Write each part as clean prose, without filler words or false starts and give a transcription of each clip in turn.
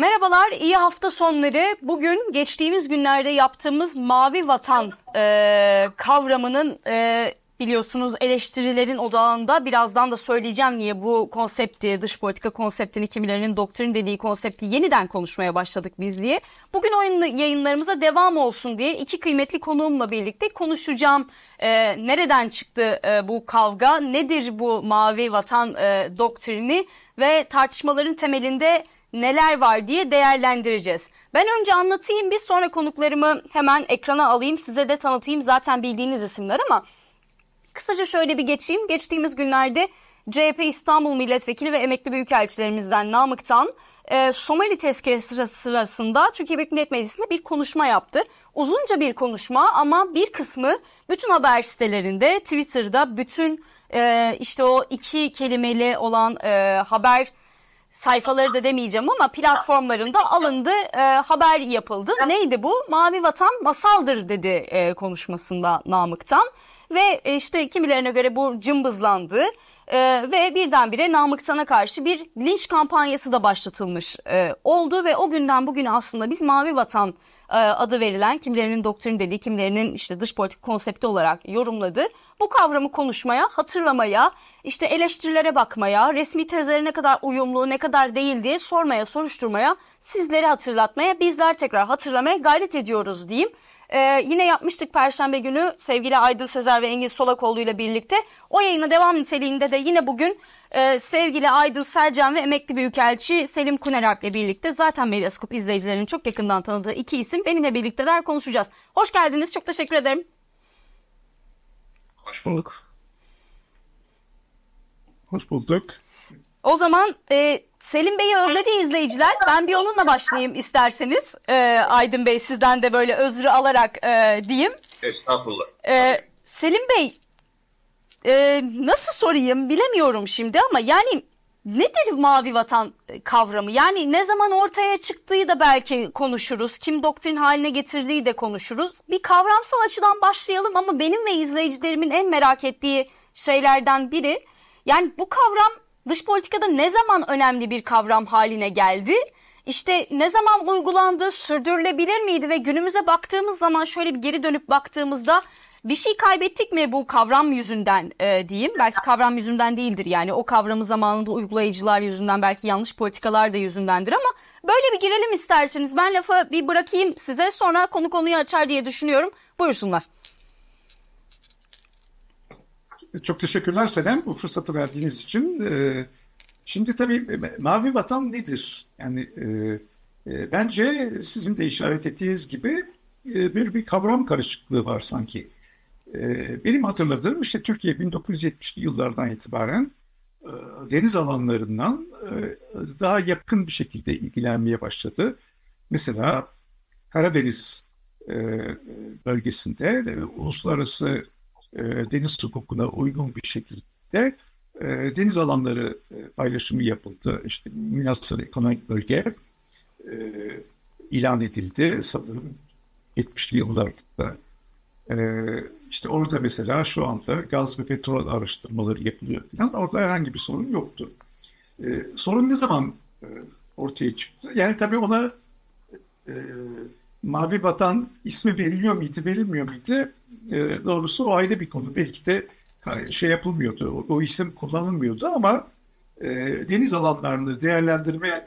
Merhabalar, iyi hafta sonları. Bugün geçtiğimiz günlerde yaptığımız Mavi Vatan kavramının biliyorsunuz eleştirilerin odağında. Birazdan da söyleyeceğim niye bu konsepti, dış politika konseptini, kimilerinin doktrin dediği konsepti yeniden konuşmaya başladık biz diye. Bugün oyun yayınlarımıza devam olsun diye iki kıymetli konuğumla birlikte konuşacağım. Nereden çıktı bu kavga, nedir bu Mavi Vatan doktrini ve tartışmaların temelinde neler var diye değerlendireceğiz. Ben önce anlatayım, bir sonra konuklarımı hemen ekrana alayım, size de tanıtayım. Zaten bildiğiniz isimler ama kısaca şöyle bir geçeyim. Geçtiğimiz günlerde CHP İstanbul Milletvekili ve emekli büyükelçilerimizden Namık Tan, Somali tezkeresi sırasında Türkiye Büyük Millet Meclisi'nde bir konuşma yaptı. Uzunca bir konuşma ama bir kısmı bütün haber sitelerinde, Twitter'da bütün işte o iki kelimeli olan haber sayfaları da demeyeceğim ama platformlarında alındı, haber yapıldı. Neydi bu? Mavi Vatan masaldır dedi konuşmasında Namık'tan. Ve işte kimilerine göre bu cımbızlandı ve birdenbire Namık'tan'a karşı bir linç kampanyası da başlatılmış oldu. Ve o günden bugüne aslında biz Mavi Vatan adı verilen, kimilerinin doktrin dediği, kimilerinin işte dış politik konsepti olarak yorumladığı bu kavramı konuşmaya, hatırlamaya, işte eleştirilere bakmaya, resmi tezlere ne kadar uyumlu, ne kadar değil diye sormaya, soruşturmaya, sizleri hatırlatmaya, bizler tekrar hatırlamaya gayret ediyoruz diyeyim. Yine yapmıştık Perşembe günü sevgili Aydın Sezer ve Engin Solakoğlu ile birlikte. O yayına devam niteliğinde de yine bugün sevgili Aydın Selcan ve emekli büyükelçi Selim Kunerak ile birlikte, zaten Medyaskop izleyicilerinin çok yakından tanıdığı iki isim, benimle birlikteler, konuşacağız. Hoş geldiniz, çok teşekkür ederim. Hoş bulduk. Hoş bulduk. O zaman Selim Bey'i özledi izleyiciler. Ben bir onunla başlayayım isterseniz. Aydın Bey, sizden de böyle özrü alarak diyeyim. Estağfurullah. Selim Bey, nasıl sorayım bilemiyorum şimdi ama yani nedir Mavi Vatan kavramı? Yani ne zaman ortaya çıktığı da belki konuşuruz. Kim doktrin haline getirdiği de konuşuruz. Bir kavramsal açıdan başlayalım ama benim ve izleyicilerimin en merak ettiği şeylerden biri, yani bu kavram dış politikada ne zaman önemli bir kavram haline geldi? İşte ne zaman uygulandı, sürdürülebilir miydi ve günümüze baktığımız zaman, şöyle bir geri dönüp baktığımızda bir şey kaybettik mi bu kavram yüzünden diyeyim. Belki kavram yüzünden değildir, yani o kavramı zamanında uygulayıcılar yüzünden, belki yanlış politikalar da yüzündendir ama böyle bir girelim isterseniz. Ben lafı bir bırakayım size, sonra konu konuyu açar diye düşünüyorum. Buyursunlar. Çok teşekkürler Senem, bu fırsatı verdiğiniz için. Şimdi tabii Mavi Vatan nedir? Yani bence sizin de işaret ettiğiniz gibi bir kavram karışıklığı var sanki. Benim hatırladığım, işte Türkiye 1970'li yıllardan itibaren deniz alanlarından daha yakın bir şekilde ilgilenmeye başladı. Mesela Karadeniz bölgesinde uluslararası deniz hukukuna uygun bir şekilde deniz alanları paylaşımı yapıldı. İşte münhasır ekonomik bölge ilan edildi sanırım 70'li yıllarda. İşte orada mesela şu anda gaz ve petrol araştırmaları yapılıyor falan. Orada herhangi bir sorun yoktu. Sorun ne zaman ortaya çıktı? Yani tabii ona Mavi Vatan ismi veriliyor muydu, verilmiyor muydu? Doğrusu o ayrı bir konu. Belki de şey yapılmıyordu, o isim kullanılmıyordu ama deniz alanlarını değerlendirme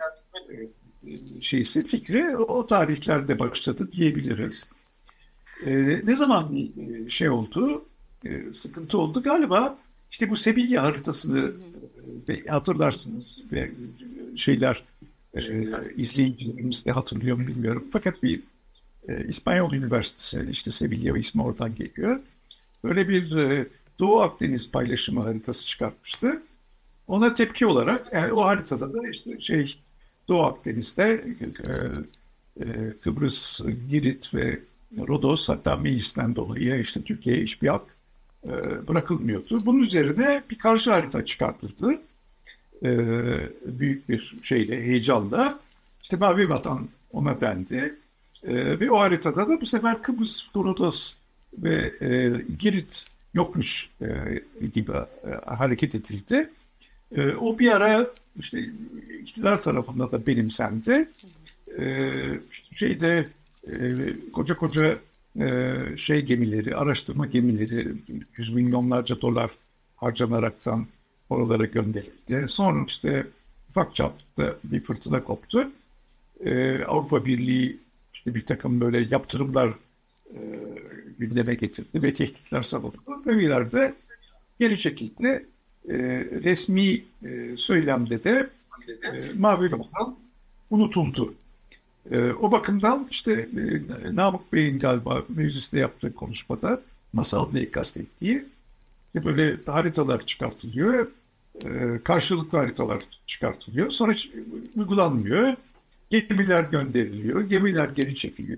fikri o tarihlerde başladı diyebiliriz. Ne zaman bir şey oldu, sıkıntı oldu galiba, işte bu Sevilla haritasını hatırlarsınız ve izleyicilerimiz de hatırlıyor mu bilmiyorum. Fakat bir İspanyol Üniversitesi, işte Sevilla ismi oradan geliyor. Böyle bir Doğu Akdeniz paylaşımı haritası çıkartmıştı. Ona tepki olarak, yani o haritada da işte Doğu Akdeniz'de Kıbrıs, Girit ve Rodos, hatta meclisten dolayı işte Türkiye'ye hiçbir hak bırakılmıyordu. Bunun üzerine bir karşı harita çıkartıldı. Büyük bir heyecanla. İşte Mavi Vatan ona dendi. Ve o haritada da bu sefer Kıbrıs, Rodos ve Girit yokmuş gibi hareket edildi. O bir ara işte iktidar tarafından da benimsendi. işte şeyde koca koca gemileri, araştırma gemileri yüz milyonlarca dolar harcanaraktan oralara gönderildi. Sonra işte ufak çapta bir fırtına koptu. Avrupa Birliği işte bir takım böyle yaptırımlar e, gündeme getirdi ve tehditler savurdu. Ve ileride geri çekildi. Resmi söylemde de Mavi Vatan unutuldu. O bakımdan işte Namık Bey'in galiba mecliste yaptığı konuşmada masal diye kastettiği böyle haritalar çıkartılıyor. Karşılıklı haritalar çıkartılıyor. Sonra hiç uygulanmıyor. Gemiler gönderiliyor. Gemiler geri çekiliyor.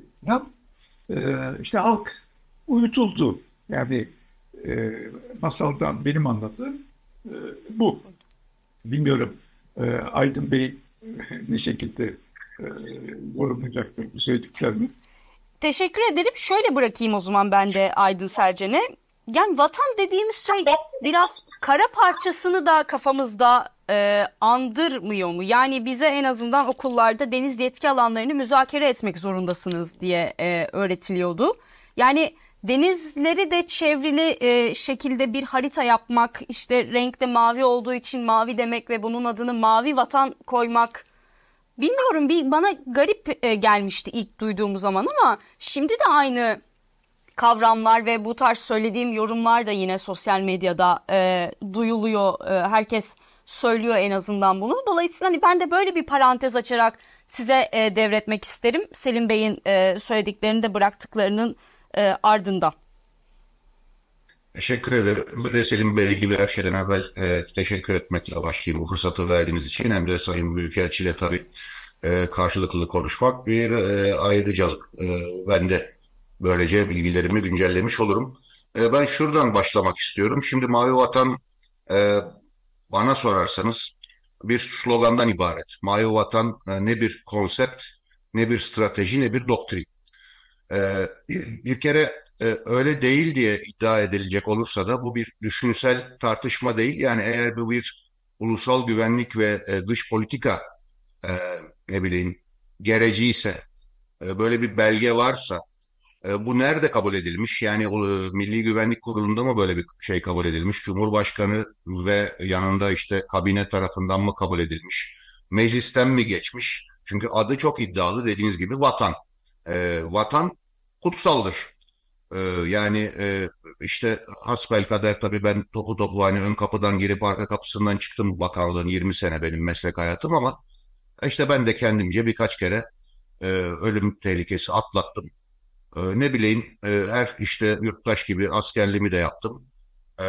İşte halk uyutuldu. Yani masaldan benim anladığım e, bu. Bilmiyorum Aydın Bey ne şekilde e, yorumlayacaktır bu söylediklerini. Teşekkür ederim. Şöyle bırakayım o zaman ben de Aydın Sercen'e. Yani vatan dediğimiz şey biraz kara parçasını da kafamızda andırmıyor mu? Yani bize en azından okullarda deniz yetki alanlarını müzakere etmek zorundasınız diye öğretiliyordu. Yani denizleri de çevrili şekilde bir harita yapmak, işte renkte mavi olduğu için mavi demek ve bunun adını Mavi Vatan koymak. Bilmiyorum, bir bana garip gelmişti ilk duyduğum zaman ama şimdi de aynı kavramlar ve bu tarz söylediğim yorumlar da yine sosyal medyada duyuluyor. Herkes söylüyor en azından bunu. Dolayısıyla hani ben de böyle bir parantez açarak size devretmek isterim. Selim Bey'in söylediklerini de bıraktıklarının ardından. Teşekkür ederim. Bu da Selim Bey gibi her şeyden evvel teşekkür etmekle başlayayım bu fırsatı verdiğiniz için. Hem de Sayın Büyükelçi ile tabii karşılıklı konuşmak bir ayrıcalık. Ben de böylece bilgilerimi güncellemiş olurum. Ben şuradan başlamak istiyorum. Şimdi Mavi Vatan e, bana sorarsanız bir slogandan ibaret. Mavi Vatan ne bir konsept, ne bir strateji, ne bir doktrin. Bir kere öyle değil diye iddia edilecek olursa da bu bir düşünsel tartışma değil. Yani eğer bu bir ulusal güvenlik ve dış politika e, ne bileyim gereci ise böyle bir belge varsa bu nerede kabul edilmiş? Yani Milli Güvenlik Kurulu'nda mı böyle bir şey kabul edilmiş? Cumhurbaşkanı ve yanında işte kabine tarafından mı kabul edilmiş? Meclisten mi geçmiş? Çünkü adı çok iddialı dediğiniz gibi vatan. Vatan kutsaldır. Yani işte hasbelkader tabii ben topu topu hani ön kapıdan girip arka kapısından çıktım bakanlığın 20 sene benim meslek hayatım ama işte ben de kendimce birkaç kere ölüm tehlikesi atlattım. Ne bileyim her işte yurttaş gibi askerliğimi de yaptım. E,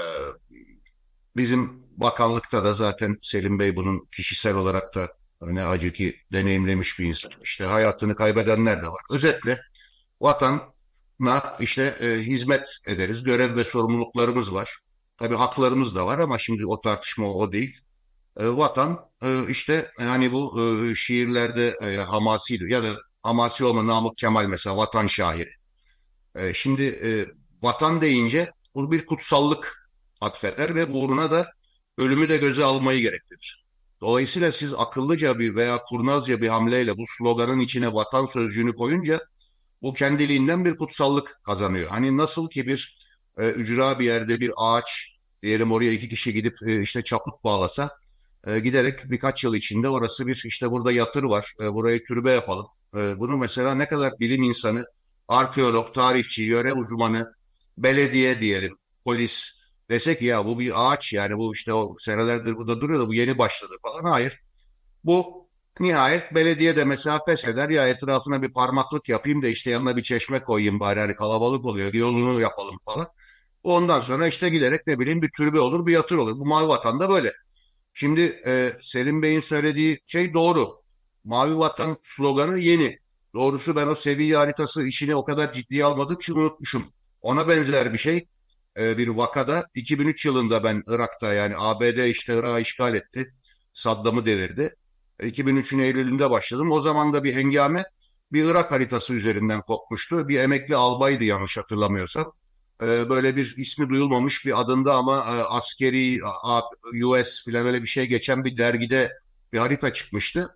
Bizim bakanlıkta da zaten Selim Bey bunun kişisel olarak da ne acı ki deneyimlemiş bir insan. İşte hayatını kaybedenler de var. Özetle vatana işte hizmet ederiz. Görev ve sorumluluklarımız var. Tabii haklarımız da var ama şimdi o tartışma o değil. Vatan işte yani bu şiirlerde hamasiydi ya da hamasi olma Namık Kemal mesela vatan şairi. Şimdi vatan deyince bu bir kutsallık atfeder ve uğruna da ölümü de göze almayı gerektirir. Dolayısıyla siz akıllıca bir veya kurnazca bir hamleyle bu sloganın içine vatan sözcüğünü koyunca bu kendiliğinden bir kutsallık kazanıyor. Hani nasıl ki bir ücra bir yerde bir ağaç diyelim oraya iki kişi gidip işte çaput bağlasa giderek birkaç yıl içinde orası bir işte burada yatır var buraya türbe yapalım. Bunu mesela ne kadar bilim insanı, arkeolog, tarihçi, yöre uzmanı, belediye diyelim, polis desek ya bu bir ağaç yani bu işte o senelerdir burada duruyor da bu yeni başladı falan. Hayır. Bu nihayet belediye de mesela pes eder ya etrafına bir parmaklık yapayım da işte yanına bir çeşme koyayım bari hani kalabalık oluyor yolunu yapalım falan. Ondan sonra işte giderek ne bileyim bir türbe olur bir yatır olur. Bu Mavi Vatan'da böyle. Şimdi Selim Bey'in söylediği şey doğru. Mavi Vatan sloganı yeni. Doğrusu ben o seviye haritası işini o kadar ciddiye almadım ki unutmuşum. Ona benzer bir şey bir vakada 2003 yılında ben Irak'ta yani ABD işte Irak'ı işgal etti. Saddam'ı devirdi. 2003'ün Eylül'ünde başladım. O zaman da bir hengame bir Irak haritası üzerinden kopmuştu. Bir emekli albaydı yanlış hatırlamıyorsam. Böyle bir ismi duyulmamış bir adında ama askeri US filan öyle bir şey geçen bir dergide bir harita çıkmıştı.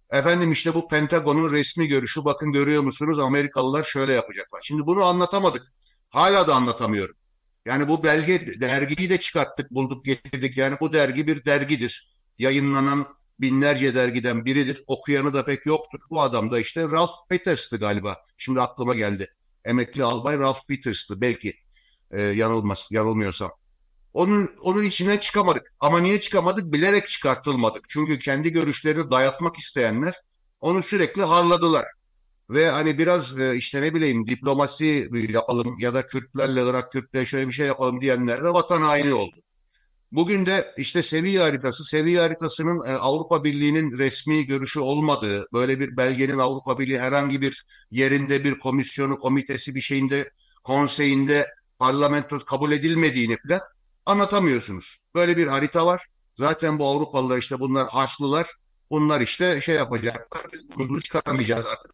Efendim işte bu Pentagon'un resmi görüşü, bakın görüyor musunuz, Amerikalılar şöyle yapacak falan. Şimdi bunu anlatamadık. Hala da anlatamıyorum. Yani bu belge, dergiyi de çıkarttık, bulduk, getirdik. Yani bu dergi bir dergidir. Yayınlanan binlerce dergiden biridir. Okuyanı da pek yoktur. Bu adam da işte Ralph Peters'tı galiba. Şimdi aklıma geldi. Emekli albay Ralph Peters'tı belki, yanılmıyorsam. Onun içine çıkamadık. Ama niye çıkamadık? Bilerek çıkartılmadık. Çünkü kendi görüşlerini dayatmak isteyenler onu sürekli harladılar. Ve hani biraz işte ne bileyim diplomasi yapalım ya da Kürtlerle, Irak Kürtlerle şöyle bir şey yapalım diyenler de vatan haini oldu. Bugün de işte seviye haritasının Avrupa Birliği'nin resmi görüşü olmadığı, böyle bir belgenin Avrupa Birliği herhangi bir yerinde, bir komisyonu, komitesi, bir şeyinde, konseyinde, parlamento kabul edilmediğini falan anlatamıyorsunuz. Böyle bir harita var. Zaten bu Avrupalılar, işte bunlar Haçlılar. Bunlar işte şey yapacaklar. Biz bunu çıkaramayacağız artık.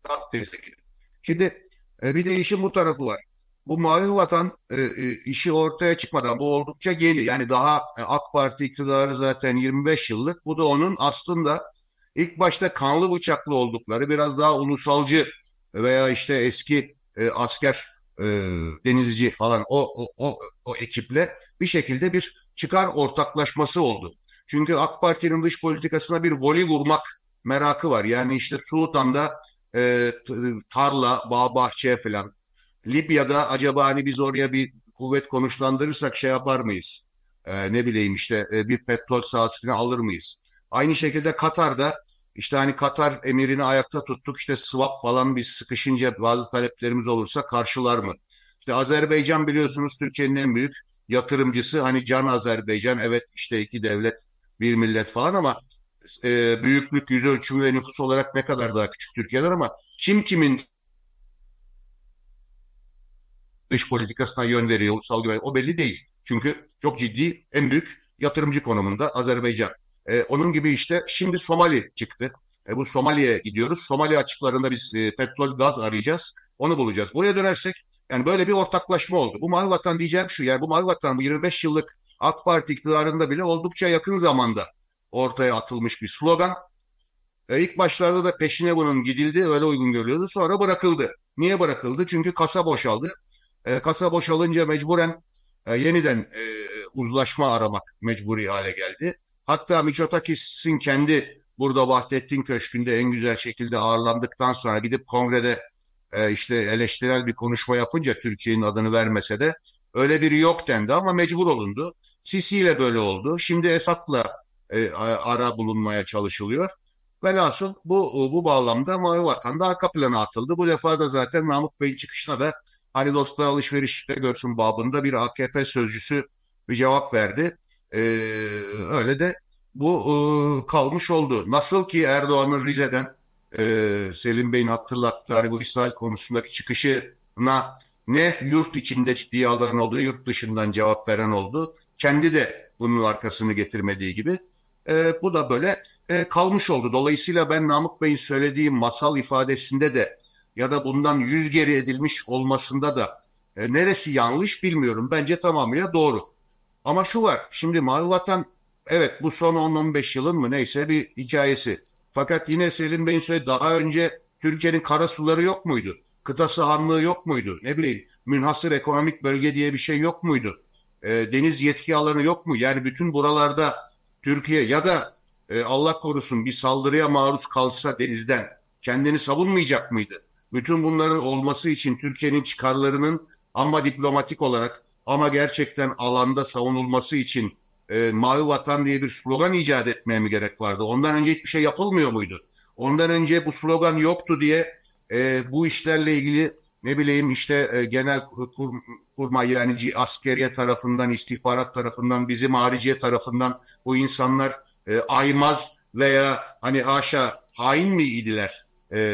Şimdi bir de işin bu tarafı var. Bu Mavi Vatan işi ortaya çıkmadan, bu oldukça yeni. Yani daha AK Parti iktidarı zaten 25 yıllık. Bu da onun aslında ilk başta kanlı bıçaklı oldukları, biraz daha ulusalcı veya işte eski asker, e, denizci falan o ekiple bir şekilde bir çıkar ortaklaşması oldu. Çünkü AK Parti'nin dış politikasına bir voli vurmak merakı var. Yani işte Sudan'da tarla, bağ, bahçe falan. Libya'da acaba hani biz oraya bir kuvvet konuşlandırırsak şey yapar mıyız? Ne bileyim işte bir petrol sahasını alır mıyız? Aynı şekilde Katar'da işte hani Katar emirini ayakta tuttuk, işte swap falan biz sıkışınca bazı taleplerimiz olursa karşılar mı? İşte Azerbaycan biliyorsunuz Türkiye'nin en büyük yatırımcısı, hani Can Azerbaycan, evet işte iki devlet bir millet falan ama büyüklük, yüz ölçümü ve nüfus olarak ne kadar daha küçük Türkiye'den, ama kim kimin dış politikasına yön veriyor, ulusal güven, o belli değil. Çünkü çok ciddi en büyük yatırımcı konumunda Azerbaycan. Onun gibi işte şimdi Somali çıktı. Bu Somali'ye gidiyoruz. Somali açıklarında biz petrol, gaz arayacağız. Onu bulacağız. Buraya dönersek yani böyle bir ortaklaşma oldu. Bu Mavi Vatan diyeceğim şu, yani bu Mavi Vatan bu 25 yıllık AK Parti iktidarında bile oldukça yakın zamanda ortaya atılmış bir slogan. İlk başlarda da peşine bunun gidildi, öyle uygun görülüyordu. Sonra bırakıldı. Niye bırakıldı? Çünkü kasa boşaldı. Kasa boşalınca mecburen yeniden uzlaşma aramak mecburi hale geldi. Hatta Mitsotakis'in kendi burada Vahdettin Köşkü'nde en güzel şekilde ağırlandıktan sonra gidip kongrede işte eleştirel bir konuşma yapınca, Türkiye'nin adını vermese de, öyle biri yok dendi ama mecbur olundu. Sisi ile böyle oldu. Şimdi Esad'la ara bulunmaya çalışılıyor. Velhasıl bu bağlamda Mavi Vatan da arka plana atıldı. Bu defa da zaten Namık Bey'in çıkışına da hani dostlar alışverişte görsün babında bir AKP sözcüsü bir cevap verdi. Ee, Öyle de bu kalmış oldu. Nasıl ki Erdoğan'ın Rize'den Selim Bey'in hatırlattığı hani bu İsrail konusundaki çıkışına ne yurt içinde ciddi alan oldu, yurt dışından cevap veren oldu. Kendi de bunun arkasını getirmediği gibi bu da böyle kalmış oldu. Dolayısıyla ben Namık Bey'in söylediği masal ifadesinde de ya da bundan yüz geri edilmiş olmasında da neresi yanlış bilmiyorum. Bence tamamıyla doğru. Ama şu var, şimdi Mavi Vatan, evet bu son 10-15 yılın mı neyse bir hikayesi. Fakat yine Selim Bey'in söylediği, daha önce Türkiye'nin kara suları yok muydu? Kıta sahanlığı yok muydu? Ne bileyim, münhasır ekonomik bölge diye bir şey yok muydu? Deniz yetki alanı yok mu? Yani bütün buralarda Türkiye ya da Allah korusun bir saldırıya maruz kalsa denizden kendini savunmayacak mıydı? Bütün bunların olması için Türkiye'nin çıkarlarının ama diplomatik olarak ama gerçekten alanda savunulması için Mavi Vatan diye bir slogan icat etmeye mi gerek vardı? Ondan önce hiçbir şey yapılmıyor muydu? Ondan önce bu slogan yoktu diye bu işlerle ilgili ne bileyim işte genel kurmay, yani askeriye tarafından, istihbarat tarafından, bizim hariciye tarafından bu insanlar aymaz veya hani haşa hain mi idiler?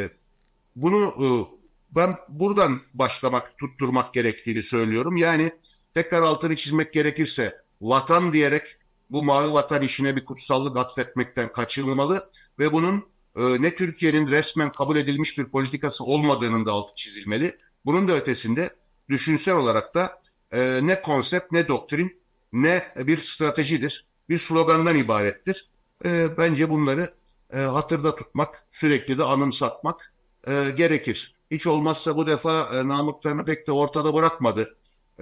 Bunu ben buradan başlamak, tutturmak gerektiğini söylüyorum. Yani tekrar altını çizmek gerekirse vatan diyerek bu Mavi Vatan işine bir kutsallık atfetmekten kaçınılmalı ve bunun ne Türkiye'nin resmen kabul edilmiş bir politikası olmadığının da altı çizilmeli. Bunun da ötesinde düşünsel olarak da ne konsept, ne doktrin, ne bir stratejidir, bir slogandan ibarettir. Bence bunları hatırda tutmak, sürekli de anımsatmak gerekir. Hiç olmazsa bu defa Namıklarını pek de ortada bırakmadı.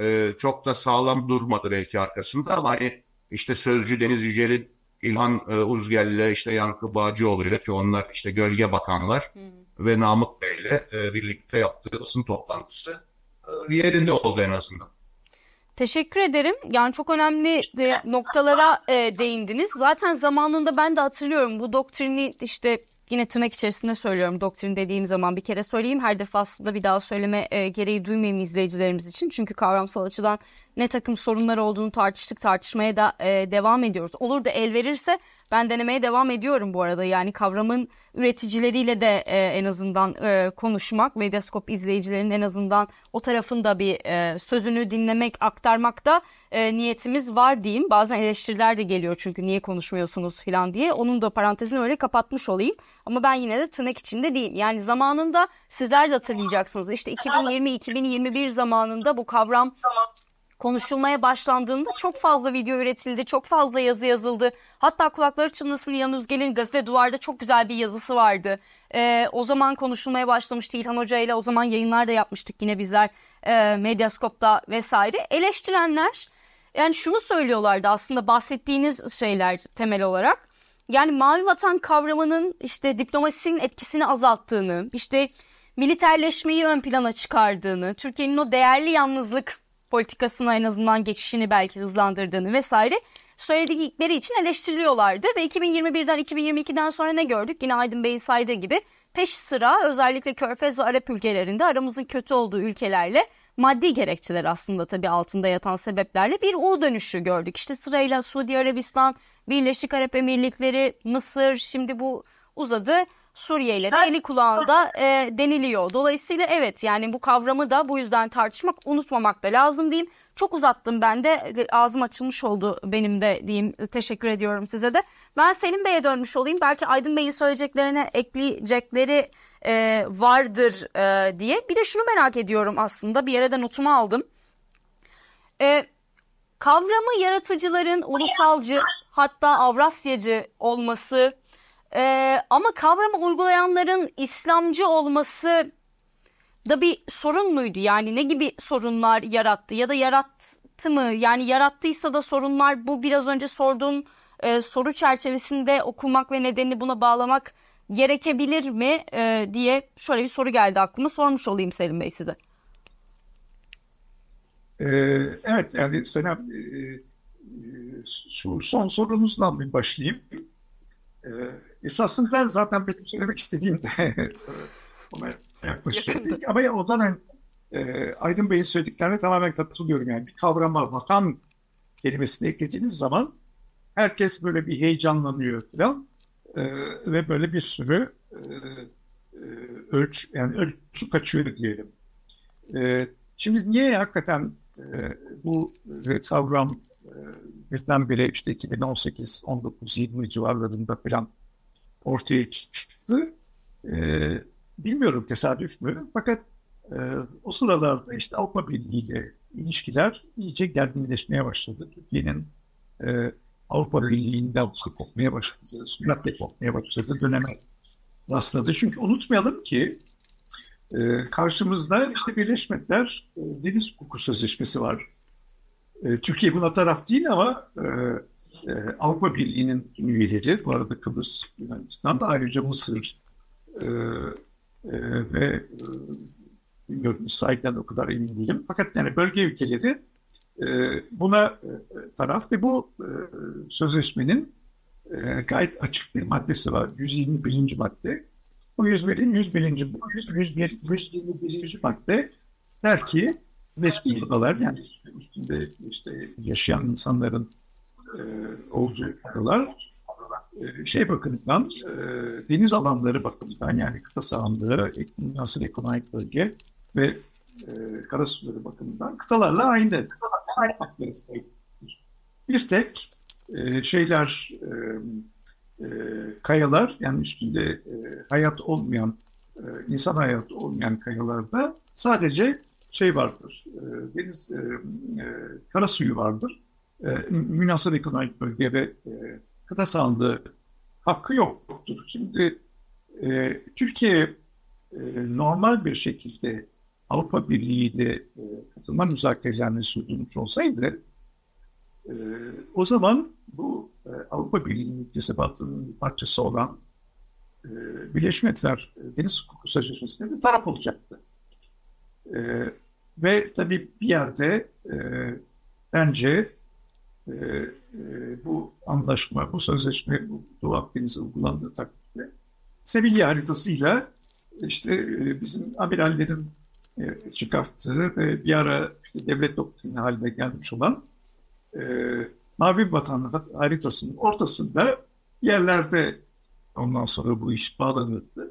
Çok da sağlam durmadı belki arkasında ama hani işte sözcü Deniz Yücel'in İlhan Uzgel'le işte Yankı Bağcıoğlu'yla ki onlar işte gölge bakanlar ve Namık Bey'le birlikte yaptığı basın toplantısı yerinde oldu en azından. Teşekkür ederim. Yani çok önemli noktalara değindiniz. Zaten zamanında ben de hatırlıyorum bu doktrini işte yine tırnak içerisinde söylüyorum doktrin dediğim zaman bir kere söyleyeyim. Her defasında bir daha söyleme gereği duymayayım izleyicilerimiz için. Çünkü kavramsal açıdan ne takım sorunlar olduğunu tartıştık, tartışmaya da devam ediyoruz. Olur da el verirse ben denemeye devam ediyorum bu arada. Yani kavramın üreticileriyle de en azından konuşmak, Medyaskop izleyicilerinin en azından o tarafında bir sözünü dinlemek, aktarmak da niyetimiz var diyeyim. Bazen eleştiriler de geliyor çünkü niye konuşmuyorsunuz falan diye. Onun da parantezini öyle kapatmış olayım. Ama ben yine de tırnak içinde diyeyim. Yani zamanında sizler de hatırlayacaksınız. İşte 2020-2021 zamanında bu kavram konuşulmaya başlandığında çok fazla video üretildi, çok fazla yazı yazıldı. Hatta kulakları çınlasın İlhan Uzgel'in Gazete Duvar'da çok güzel bir yazısı vardı. O zaman konuşulmaya başlamıştı İlhan Hoca ile o zaman yayınlar da yapmıştık yine bizler Medyaskop'ta vesaire. Eleştirenler yani şunu söylüyorlardı aslında bahsettiğiniz şeyler temel olarak. Yani Mavi Vatan kavramının işte diplomasinin etkisini azalttığını, işte militerleşmeyi ön plana çıkardığını, Türkiye'nin o değerli yalnızlık politikasına en azından geçişini belki hızlandırdığını vesaire söyledikleri için eleştiriliyorlardı. Ve 2021'den 2022'den sonra ne gördük? Yine Aydın Bey'in saydığı gibi peş sıra özellikle Körfez ve Arap ülkelerinde aramızın kötü olduğu ülkelerle maddi gerekçeler aslında tabii altında yatan sebeplerle bir U dönüşü gördük. İşte sırayla Suudi Arabistan, Birleşik Arap Emirlikleri, Mısır, şimdi bu uzadı. Suriye ile de eli kulağında deniliyor. Dolayısıyla evet yani bu kavramı da bu yüzden tartışmak, unutmamak da lazım diyeyim. Çok uzattım ben de. Ağzım açılmış oldu benim de diyeyim. Teşekkür ediyorum size de. Ben Selim Bey'e dönmüş olayım. Belki Aydın Bey'in söyleyeceklerine ekleyecekleri vardır diye. Bir de şunu merak ediyorum aslında. Bir yere de notumu aldım. Kavramı yaratıcıların ulusalcı hatta Avrasyacı olması ama kavramı uygulayanların İslamcı olması da bir sorun muydu? Yani ne gibi sorunlar yarattı ya da yarattı mı? Yani yarattıysa da sorunlar bu biraz önce sorduğum soru çerçevesinde okumak ve nedenini buna bağlamak gerekebilir mi diye şöyle bir soru geldi aklıma. Sormuş olayım Selim Bey size. Evet yani Senem şu son sorunuzdan bir başlayayım. Esasında zaten benim söylemek istediğim de ona yaklaşık. Ama ondan Aydın Bey'in söylediklerine tamamen katılıyorum. Yani bir kavrama vatan kelimesini eklediğiniz zaman herkes böyle bir heyecanlanıyor falan ve böyle bir sürü ölçü kaçıyor diyelim. Şimdi niye hakikaten bu kavram birdenbire işte 2018, 19, 20 civarlarında falan ortaya çıktı? Bilmiyorum tesadüf mü? Fakat o sıralarda işte Avrupa Birliği ile ilişkiler iyice gerginleşmeye başladı. Türkiye'nin Avrupa Birliği'nden kopmaya başladı, süratle kopmaya başladı döneme rastladı. Çünkü unutmayalım ki karşımızda işte Birleşmiş Milletler Deniz Hukuku Sözleşmesi var. Türkiye buna taraf değil ama Avrupa Birliği'nin üyeleri, bu arada Kıbrıs, Yunanistan da ayrıca Mısır ve bilmiyorum İsrail'den o kadar emin değilim. Fakat yani bölge ülkeleri buna taraf ve bu sözleşmenin gayet açık bir maddesi var. 121. madde. O 121. madde der ki resmi adalar yani üstünde işte yaşayan insanların olduğu adalar şey bakımından deniz alanları bakımından yani kıta sahanlığı, nasıl ekonomik bölge ve karasuları bakımından kıtalarla aynı. Bir tek kayalar yani üstünde hayat olmayan insan hayatı olmayan kayalarda sadece şey vardır. Deniz kara suyu vardır. Münhasır ekonomik bölge ve kıta sahanlığı hakkı yoktur. Şimdi Türkiye normal bir şekilde Avrupa Birliği ile katılma müzakerelerini sürdürmüş olsaydı o zaman bu Avrupa Birliği müktesebatının parçası olan Birleşmiş Milletler Deniz Hukuku Sözleşmesi'ne bir taraf olacaktı. Ve tabii bir yerde bence bu anlaşma, bu sözleşme bu Doğu Akdeniz'e uygulandığı takdirde Sevilla haritasıyla işte bizim amirallerin çıkarttığı ve bir ara işte devlet doktrini haline gelmiş olan Mavi Vatan haritasının ortasında yerlerde ondan sonra bu iş bağlanırdı.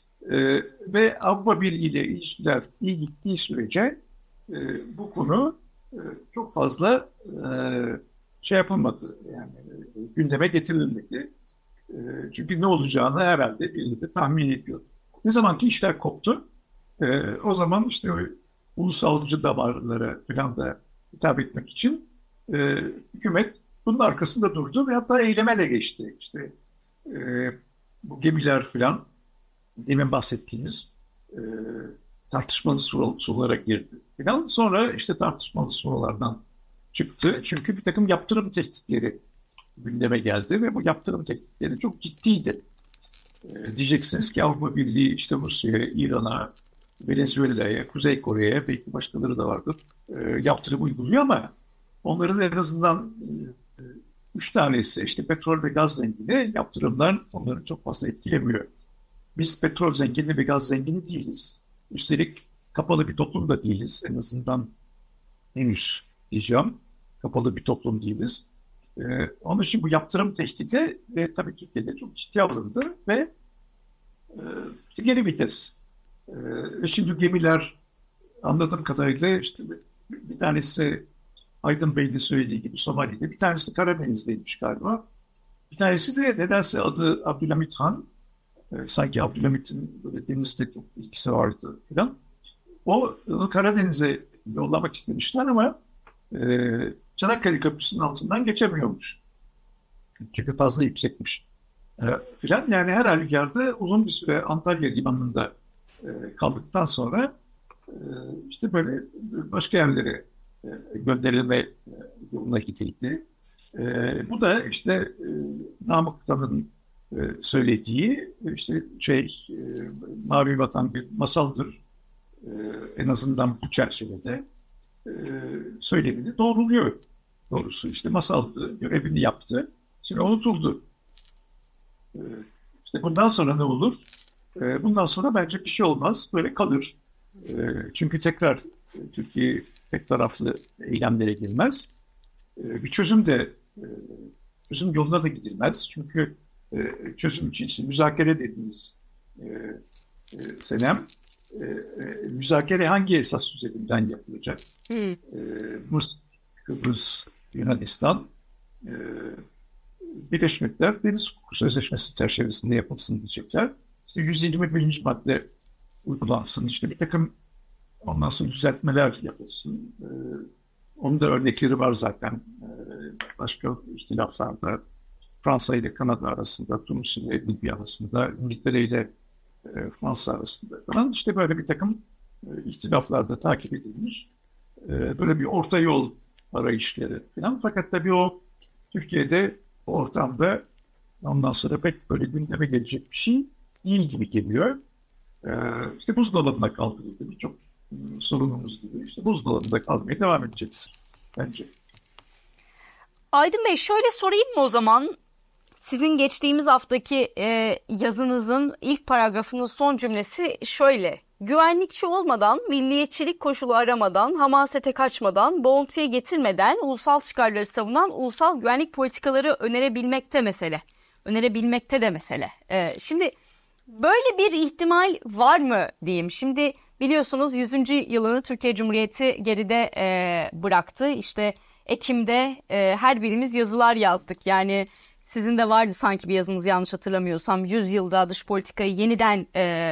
Ve Avrupa Birliği ile ilişkiler iyi gittiği sürece bu konu çok fazla şey yapılmadı. Yani gündeme getirilmedi. Çünkü ne olacağını herhalde birlikte tahmin ediyor. Ne zaman ki işler koptu, o zaman işte o ulusalcı damarlara falan da hitap etmek için hükümet bunun arkasında durdu ve hatta eyleme de geçti. İşte bu gemiler falan demin bahsettiğimiz tartışmalı sorulara girdi falan. Sonra işte tartışmalı sorulardan çıktı. Çünkü bir takım yaptırım tehditleri gündeme geldi ve bu yaptırım tehditleri çok ciddiydi. Diyeceksiniz ki Avrupa Birliği işte Rusya'ya, İran'a, Venezuela'ya, Kuzey Kore'ye belki başkaları da vardır yaptırım uyguluyor ama onların en azından 3 tanesi işte petrol ve gaz zengini yaptırımlar onları çok fazla etkilemiyor. Biz petrol zengini ve gaz zengini değiliz. Üstelik kapalı bir toplum da değiliz. En azından henüz diyeceğim. Kapalı bir toplum değiliz. Onun için bu yaptırım tehdidi ve tabii Türkiye'de çok ciddi alındı ve işte geri vites. Ve şimdi gemiler anladığım kadarıyla işte bir tanesi Aydın Bey'in de söylediği gibi Somali'de, bir tanesi Karadeniz'deymiş galiba. Bir tanesi de nedense adı Abdülhamit Han. Sanki Abdülhamit'in böyle denizde çok ilgisi vardı falan. Onu Karadeniz'e yollamak istemişler ama Çanakkale Köprüsü'nün altından geçemiyormuş. Çünkü fazla yüksekmiş. Falan. Yani her halükarda uzun bir süre Antalya limanında kaldıktan sonra işte böyle başka yerlere gönderilme yoluna gidildi. Bu da işte Namık Kemal'in söylediği işte Mavi Vatan bir masaldır. En azından bu çerçevede söylemini doğruluyor. Doğrusu işte masaldı, görevini yaptı. Şimdi unutuldu. İşte bundan sonra ne olur? Bundan sonra bence bir şey olmaz. Böyle kalır. Çünkü tekrar Türkiye tek taraflı eylemlere girmez. Bir çözüm yoluna da gidilmez. Çünkü çözüm için işte müzakere dediğimiz Senem, müzakere hangi esas üzerinden yapılacak? Mısır, Kıbrıs, Yunanistan, Birleşmiş Milletler Deniz Hukuku Sözleşmesi çerçevesinde yapılsın diyecekler. İşte 121. madde uygulansın. İşte bir takım ondan sonra düzeltmeler yapılsın. Onun da örnekleri var zaten. Başka ihtilaflarda Fransa ile Kanada arasında, Tunus ile Libya arasında, İngiltere ile Fransa arasında falan işte böyle bir takım ihtilaflarda takip edilmiş. Böyle bir orta yol arayışları falan. Fakat tabii o Türkiye'de o ortamda ondan sonra pek böyle gündeme gelecek bir şey değil gibi geliyor. İşte buzdolabında kaldırıldı birçok sorunumuz gibi. İşte buzdolabında kalmaya devam edeceğiz bence. Aydın Bey şöyle sorayım mı o zaman? Sizin geçtiğimiz haftaki yazınızın ilk paragrafının son cümlesi şöyle. Güvenlikçi olmadan, milliyetçilik koşulu aramadan, hamasete kaçmadan, boğuntuya getirmeden ulusal çıkarları savunan ulusal güvenlik politikaları önerebilmekte mesele. Önerebilmekte de mesele. Şimdi böyle bir ihtimal var mı diyeyim. Şimdi biliyorsunuz 100. yılını Türkiye Cumhuriyeti geride bıraktı. İşte Ekim'de her birimiz yazılar yazdık. Yani sizin de vardı sanki bir yazınız yanlış hatırlamıyorsam 100 yılda dış politikayı yeniden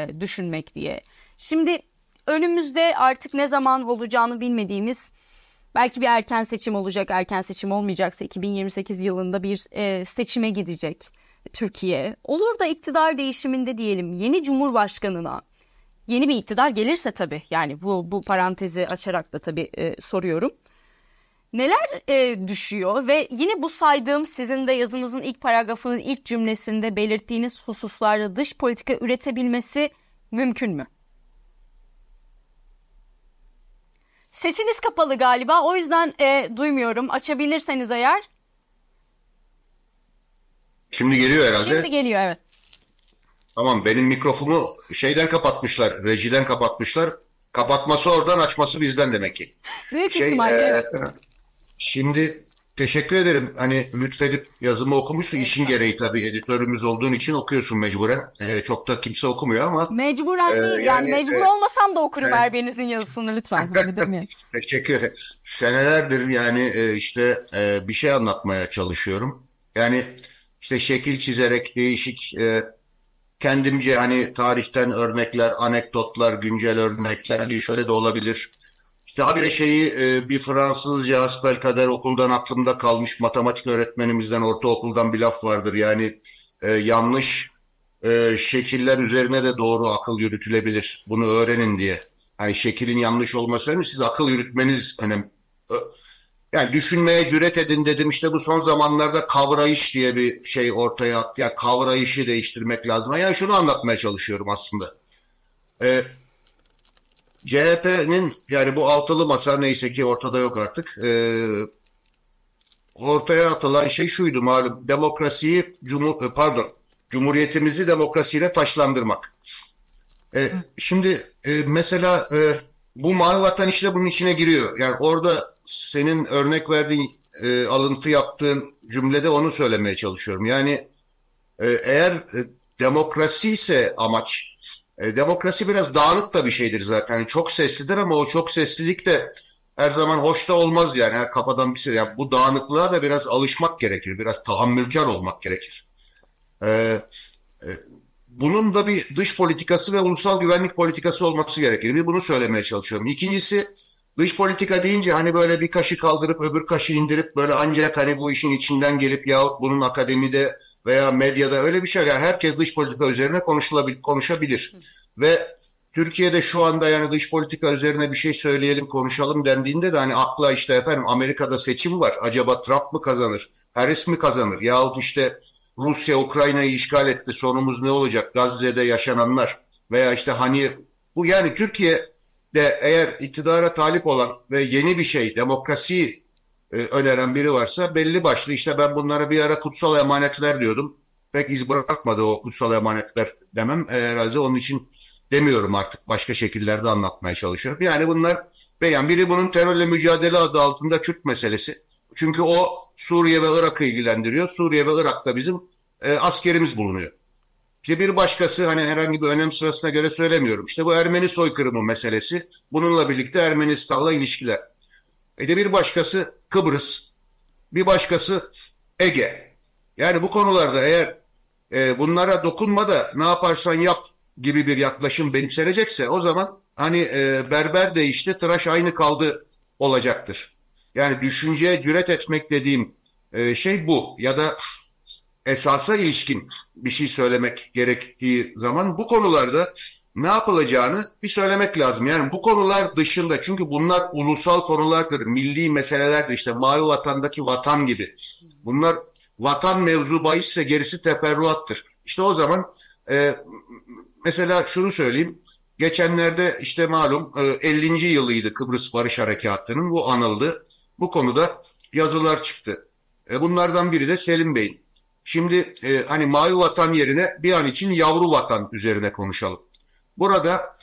düşünmek diye. Şimdi önümüzde artık ne zaman olacağını bilmediğimiz Belki bir erken seçim olacak. Erken seçim olmayacaksa 2028 yılında bir seçime gidecek Türkiye. Olur da iktidar değişiminde diyelim yeni cumhurbaşkanına yeni bir iktidar gelirse tabii, yani bu parantezi açarak da tabii soruyorum. Neler düşüyor ve yine bu saydığım sizin de yazınızın ilk paragrafının ilk cümlesinde belirttiğiniz hususlarda dış politika üretebilmesi mümkün mü? Sesiniz kapalı galiba, o yüzden duymuyorum. Açabilirseniz eğer. Şimdi geliyor herhalde. Şimdi geliyor, evet. Tamam, benim mikrofonu şeyden kapatmışlar, rejiden kapatmışlar. Kapatması oradan, açması bizden demek ki. Büyük ihtimalle. Şimdi teşekkür ederim. Hani lütfedip yazımı okumuşsun. İşin gereği tabii, editörümüz olduğun için okuyorsun mecburen. Çok da kimse okumuyor ama. Mecburen değil. Yani mecbur olmasam da okurum Erbeniz'in yazısını lütfen. Teşekkür ederim. Senelerdir yani işte bir şey anlatmaya çalışıyorum. Yani işte şekil çizerek değişik kendimce hani tarihten örnekler, anekdotlar, güncel örnekler şöyle de olabilir. İşte habire bir Fransızca hasbelkader okuldan aklımda kalmış matematik öğretmenimizden, ortaokuldan bir laf vardır. Yani yanlış şekiller üzerine de doğru akıl yürütülebilir. Bunu öğrenin diye. Hani şekilin yanlış olması önemli. Siz akıl yürütmeniz önemli. Yani düşünmeye cüret edin dedim. İşte bu son zamanlarda kavrayış diye bir şey ortaya attı. Yani kavrayışı değiştirmek lazım. Yani şunu anlatmaya çalışıyorum aslında. CHP'nin yani bu altılı masa neyse ki ortada yok artık. Ortaya atılan şey şuydu malum. Demokrasiyi, Cumhuriyetimizi demokrasiyle taşlandırmak. Şimdi mesela bu Mavi Vatan işte bunun içine giriyor. Yani orada senin örnek verdiğin, alıntı yaptığın cümlede onu söylemeye çalışıyorum. Yani eğer demokrasi ise amaç, demokrasi biraz dağınık da bir şeydir zaten. Yani çok seslidir ama o çok seslilik de her zaman hoş da olmaz yani. Her kafadan bir şey. Yani bu dağınıklığa da biraz alışmak gerekir. Biraz tahammülkar olmak gerekir. Bunun da bir dış politikası ve ulusal güvenlik politikası olması gerekir. Bir bunu söylemeye çalışıyorum. İkincisi, dış politika deyince hani böyle bir kaşı kaldırıp öbür kaşı indirip böyle ancak hani bu işin içinden gelip yahut bunun akademide veya medyada öyle bir şey. Yani herkes dış politika üzerine konuşabilir. Ve Türkiye'de şu anda yani dış politika üzerine bir şey söyleyelim, konuşalım dendiğinde de hani akla işte efendim Amerika'da seçim var. Acaba Trump mı kazanır? Harris mi kazanır? Yahut işte Rusya Ukrayna'yı işgal etti. Sonumuz ne olacak? Gazze'de yaşananlar veya işte hani bu yani Türkiye'de eğer iktidara talip olan ve yeni bir şey, demokrasiyi öneren biri varsa belli başlı işte ben bunlara bir ara kutsal emanetler diyordum. Pek iz bırakmadı o kutsal emanetler demem. Herhalde onun için demiyorum artık. Başka şekillerde anlatmaya çalışıyorum. Yani bunlar beyan biri bunun terörle mücadele adı altında Kürt meselesi. Çünkü o Suriye ve Irak'ı ilgilendiriyor. Suriye ve Irak'ta bizim askerimiz bulunuyor. İşte bir başkası hani herhangi bir önem sırasına göre söylemiyorum. İşte bu Ermeni soykırımı meselesi. Bununla birlikte Ermenistan'la ilişkiler. Bir başkası Kıbrıs. Bir başkası Ege. Yani bu konularda eğer bunlara dokunma da ne yaparsan yap gibi bir yaklaşım benimsenecekse o zaman hani berber değişti, tıraş aynı kaldı olacaktır. Yani düşünceye cüret etmek dediğim şey bu. Ya da esasa ilişkin bir şey söylemek gerektiği zaman bu konularda ne yapılacağını bir söylemek lazım. Yani bu konular dışında çünkü bunlar ulusal konulardır, milli meselelerdir. İşte Mavi Vatan'daki vatan gibi. Bunlar vatan mevzu bahisse gerisi teferruattır. İşte o zaman mesela şunu söyleyeyim. Geçenlerde işte malum 50. yılıydı Kıbrıs Barış Harekatı'nın, bu anıldı. Bu konuda yazılar çıktı. Bunlardan biri de Selim Bey'in. Şimdi hani Mavi Vatan yerine bir an için Yavru Vatan üzerine konuşalım. Burada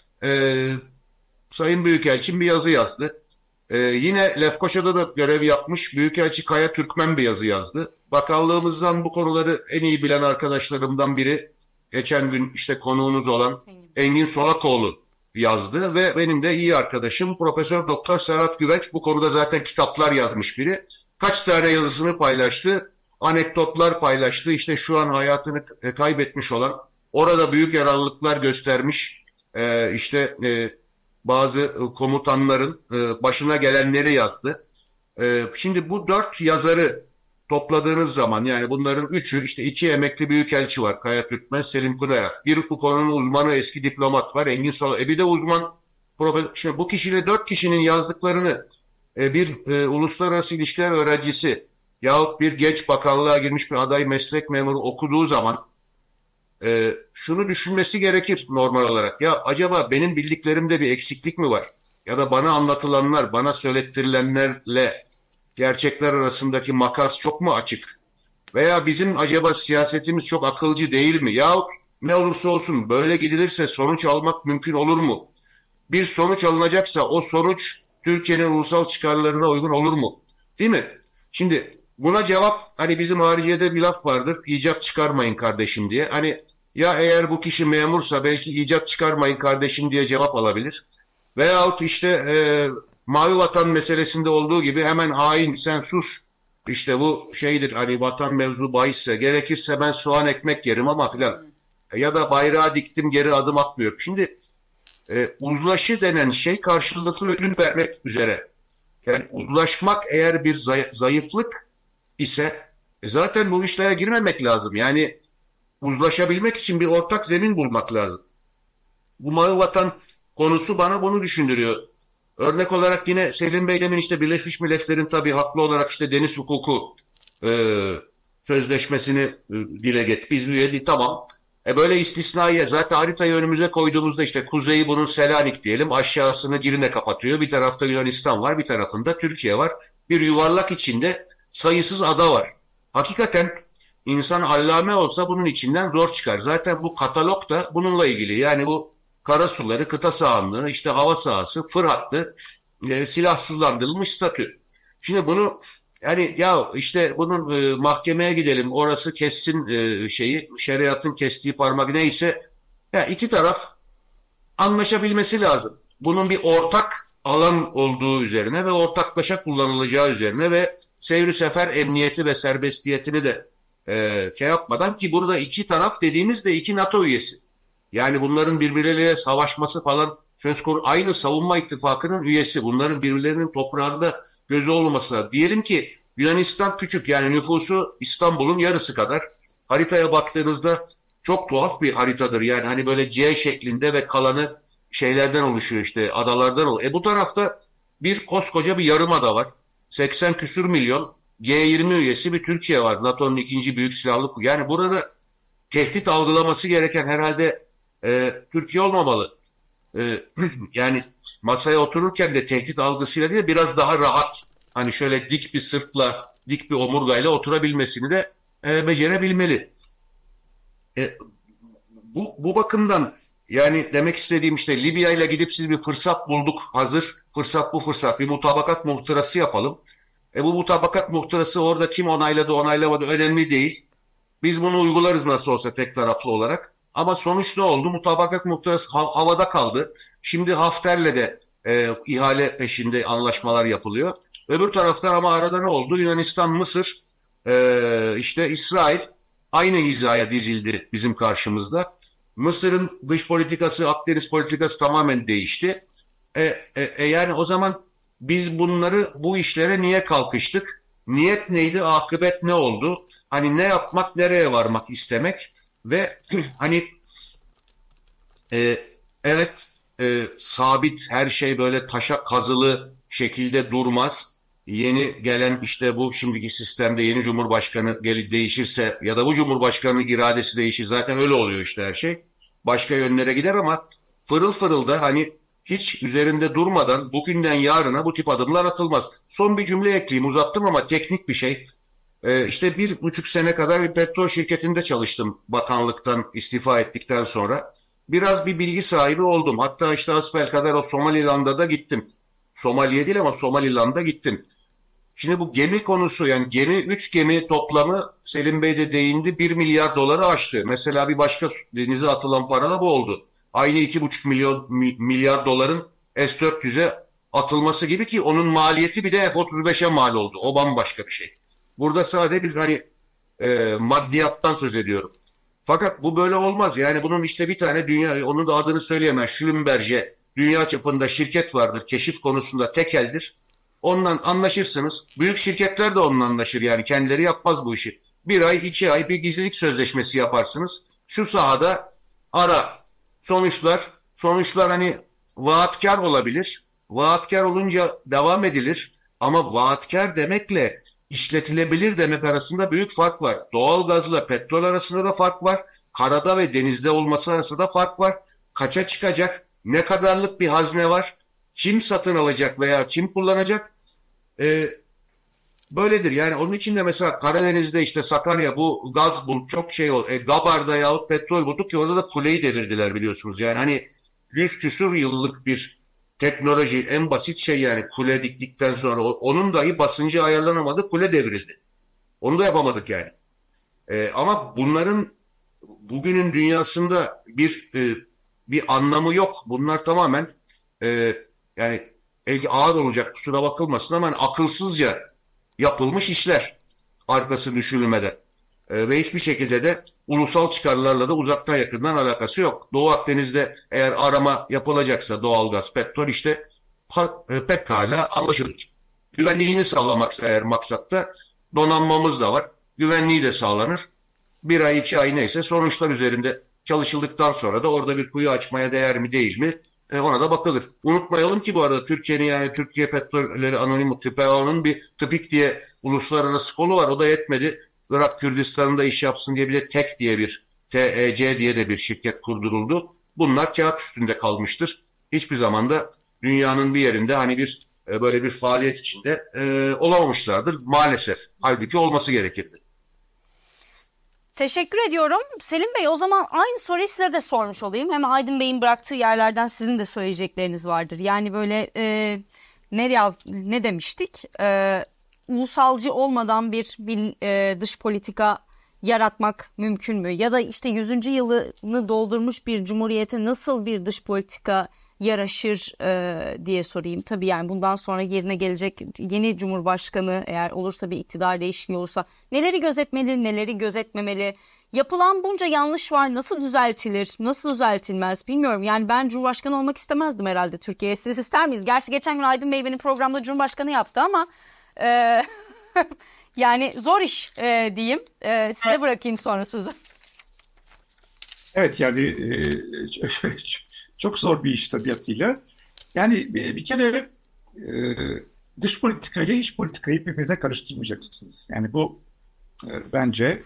Sayın Büyükelçim bir yazı yazdı. Yine Lefkoşa'da da görev yapmış Büyükelçi Kaya Türkmen bir yazı yazdı. Bakanlığımızdan bu konuları en iyi bilen arkadaşlarımdan biri geçen gün işte konuğunuz olan Engin Solakoğlu yazdı ve benim de iyi arkadaşım Profesör Doktor Serhat Güveç bu konuda zaten kitaplar yazmış biri. Kaç tane yazısını paylaştı, anekdotlar paylaştı. İşte şu an hayatını kaybetmiş olan, orada büyük yararlılıklar göstermiş işte bazı komutanların başına gelenleri yazdı. Şimdi bu 4 yazarı topladığınız zaman, yani bunların üçü, işte 2 emekli büyükelçi var. Kaya Türkmen, Selim Kınayak. Bir bu konunun uzmanı, eski diplomat var. Engin Sola. Bir de uzman profesör. Şimdi bu kişiyle 4 kişinin yazdıklarını bir uluslararası ilişkiler öğrencisi yahut bir genç bakanlığa girmiş bir aday meslek memuru okuduğu zaman şunu düşünmesi gerekir normal olarak. Ya acaba benim bildiklerimde bir eksiklik mi var? Ya da bana anlatılanlar, bana söylettirilenlerle gerçekler arasındaki makas çok mu açık? Veya bizim acaba siyasetimiz çok akılcı değil mi? Yahut ne olursa olsun böyle gidilirse sonuç almak mümkün olur mu? Bir sonuç alınacaksa o sonuç Türkiye'nin ulusal çıkarlarına uygun olur mu? Değil mi? Şimdi buna cevap, hani bizim hariciyede bir laf vardır. İcat çıkarmayın kardeşim diye. Hani ya eğer bu kişi memursa belki icat çıkarmayın kardeşim diye cevap alabilir. Veyahut işte Mavi Vatan meselesinde olduğu gibi hemen hain sen sus. İşte bu şeydir, hani vatan mevzu bahisse gerekirse ben soğan ekmek yerim ama filan. Ya da bayrağı diktim geri adım atmıyorum. Şimdi uzlaşı denen şey karşılıklı ödül vermek üzere. Yani uzlaşmak eğer bir zayıflık ise zaten bu işlere girmemek lazım. Yani uzlaşabilmek için bir ortak zemin bulmak lazım. Bu Mavi Vatan konusu bana bunu düşündürüyor. Örnek olarak yine Selim Bey'lemin işte Birleşmiş Milletler'in tabii haklı olarak işte deniz hukuku sözleşmesini dile getir. Biz üye değil, tamam. Böyle istisnaiye zaten haritayı önümüze koyduğumuzda işte kuzeyi bunun Selanik diyelim, aşağısını Girne kapatıyor. Bir tarafta Yunanistan var, bir tarafında Türkiye var. Bir yuvarlak içinde sayısız ada var. Hakikaten insan allame olsa bunun içinden zor çıkar. Zaten bu katalog da bununla ilgili. Yani bu karasuları, kıta sahanlığı, işte hava sahası, fır hattı, silahsızlandırılmış statü. Şimdi bunu yani ya işte bunun mahkemeye gidelim, orası kessin şeyi, şeriatın kestiği parmak neyse, ya iki taraf anlaşabilmesi lazım. Bunun bir ortak alan olduğu üzerine ve ortaklaşa kullanılacağı üzerine ve seyri sefer emniyeti ve serbestiyetini de şey yapmadan, ki burada iki taraf dediğimiz de iki NATO üyesi. Yani bunların birbirleriyle savaşması falan söz konusu, aynı savunma ittifakının üyesi. Bunların birbirlerinin toprağında gözü olması. Diyelim ki Yunanistan küçük, yani nüfusu İstanbul'un yarısı kadar. Haritaya baktığınızda çok tuhaf bir haritadır. Yani hani böyle C şeklinde ve kalanı şeylerden oluşuyor, işte adalardan oluşuyor. Bu tarafta bir koskoca bir yarımada var. 80 küsür milyon G20 üyesi bir Türkiye var. NATO'nun ikinci büyük silahlı. Yani burada tehdit algılaması gereken herhalde Türkiye olmamalı. Yani masaya otururken de tehdit algısıyla değil, biraz daha rahat, hani şöyle dik bir sırtla, dik bir omurgayla oturabilmesini de becerebilmeli. Bu bakımdan yani demek istediğim, işte Libya ile gidip siz bir fırsat bulduk, hazır fırsat, bu fırsat, bir mutabakat muhtırası yapalım. Bu mutabakat muhtırası orada kim onayladı onaylamadı önemli değil. Biz bunu uygularız nasıl olsa tek taraflı olarak. Ama sonuç ne oldu? Mutabakat muhtırası havada kaldı. Şimdi Hafter'le de ihale peşinde anlaşmalar yapılıyor. Öbür taraftan ama arada ne oldu? Yunanistan, Mısır, işte İsrail aynı hizaya dizildi bizim karşımızda. Mısır'ın dış politikası, Akdeniz politikası tamamen değişti. Yani o zaman biz bu işlere niye kalkıştık? Niyet neydi? Akıbet ne oldu? Hani ne yapmak, nereye varmak istemek ve hani evet, sabit her şey böyle taşa kazılı şekilde durmaz. Yeni gelen işte bu şimdiki sistemde yeni cumhurbaşkanı değişirse ya da bu cumhurbaşkanının iradesi değişir, zaten öyle oluyor işte her şey. Başka yönlere gider ama fırıl fırıl da hani hiç üzerinde durmadan bugünden yarına bu tip adımlar atılmaz. Son bir cümle ekleyeyim, uzattım ama teknik bir şey. İşte 1,5 sene kadar bir petrol şirketinde çalıştım bakanlıktan istifa ettikten sonra. Biraz bir bilgi sahibi oldum. Hatta işte asbelkader o Somaliland'a da gittim. Somali'ye değil ama Somaliland'a gittim. Şimdi bu gemi konusu, yani 3 gemi toplamı, Selim Bey de değindi, 1 milyar doları aştı. Mesela bir başka denize atılan para da bu oldu. Aynı 2,5 milyar doların S-400'e atılması gibi, ki onun maliyeti bir de F-35'e mal oldu. O bambaşka bir şey. Burada sadece bir hani maddiyattan söz ediyorum. Fakat bu böyle olmaz. Yani bunun işte bir tane dünya, onun da adını söyleyemem, Schlumberger dünya çapında şirket vardır. Keşif konusunda tekeldir. Onunla anlaşırsınız. Büyük şirketler de onunla anlaşır yani. Kendileri yapmaz bu işi. Bir ay, 2 ay bir gizlilik sözleşmesi yaparsınız. Şu sahada ara. Sonuçlar hani vaatkar olabilir. Vaatkar olunca devam edilir. Ama vaatkar demekle işletilebilir demek arasında büyük fark var. Doğalgazla petrol arasında da fark var. Karada ve denizde olması arasında da fark var. Kaça çıkacak? Ne kadarlık bir hazne var? Kim satın alacak veya kim kullanacak? Böyledir. Yani onun için de mesela Karadeniz'de işte Sakarya bu gaz bul çok şey oldu. Gabar'da yahut petrol bulduk ki orada da kuleyi devirdiler biliyorsunuz. Yani hani 100 küsur yıllık bir teknoloji en basit şey yani kule diktikten sonra onun dahi basıncı ayarlanamadı kule devrildi. Onu da yapamadık yani. Ama bunların bugünün dünyasında bir anlamı yok. Bunlar tamamen yani belki ağır olacak kusura bakılmasın ama hani akılsızca yapılmış işler arkası düşünülmeden. Ve hiçbir şekilde de ulusal çıkarlarla da uzaktan yakından alakası yok. Doğu Akdeniz'de eğer arama yapılacaksa doğalgaz, petrol işte pekala anlaşılır. Güvenliğini sağlamaksa eğer maksatta donanmamız da var. Güvenliği de sağlanır. 1 ay 2 ay neyse sonuçlar üzerinde çalışıldıktan sonra da orada bir kuyu açmaya değer mi değil mi ona da bakılır. Unutmayalım ki bu arada Türkiye'nin yani Türkiye Petrolleri Anonim TPAO'nun bir TÜPİK diye uluslararası kolu var. O da yetmedi. Irak Kürdistan'da iş yapsın diye bir de TEK diye bir TEC diye de bir şirket kurduruldu. Bunlar kağıt üstünde kalmıştır. Hiçbir zaman da dünyanın bir yerinde hani bir böyle bir faaliyet içinde olamamışlardır maalesef. Halbuki olması gerekirdi. Teşekkür ediyorum. Selim Bey, o zaman aynı soruyu size de sormuş olayım. Hem Aydın Bey'in bıraktığı yerlerden sizin de söyleyecekleriniz vardır. Yani böyle ne demiştik? Ulusalcı olmadan bir dış politika yaratmak mümkün mü? Ya da işte 100. yılını doldurmuş bir cumhuriyete nasıl bir dış politika yaraşır diye sorayım. Tabii yani bundan sonra yerine gelecek yeni cumhurbaşkanı eğer olursa bir iktidar değişikliği olursa neleri gözetmeli, neleri gözetmemeli? Yapılan bunca yanlış var, nasıl düzeltilir, nasıl düzeltilmez bilmiyorum. Yani ben cumhurbaşkanı olmak istemezdim herhalde Türkiye'ye. Siz ister miyiz? Gerçi geçen gün Aydın Bey benim programda cumhurbaşkanı yaptı ama yani zor iş diyeyim. Size bırakayım sonra sözü. Evet yani çok zor bir iş tabiatıyla. Yani bir kere dış politikayla iç politikayı birbirine karıştırmayacaksınız. Yani bu bence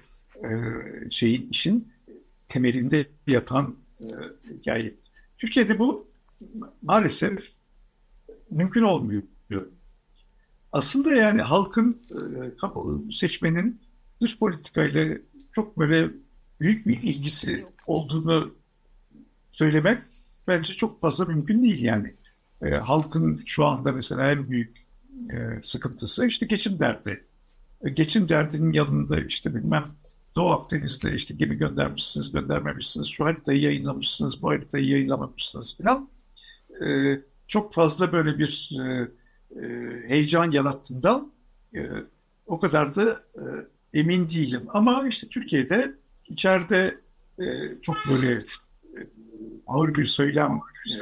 işin temelinde yatan hikaye. Türkiye'de bu maalesef mümkün olmuyor. Aslında yani halkın, seçmenin dış politikayla çok böyle büyük bir ilgisi olduğunu söylemek bence çok fazla mümkün değil yani. Halkın şu anda mesela en büyük sıkıntısı işte geçim derdi. Geçim derdinin yanında işte bilmem Doğu Akdeniz'de işte gemi göndermişsiniz, göndermemişsiniz, şu haritayı yayınlamışsınız, bu haritayı yayınlamamışsınız falan. Çok fazla böyle bir heyecan yarattığından o kadar da emin değilim. Ama işte Türkiye'de içeride çok böyle ağır bir söylem,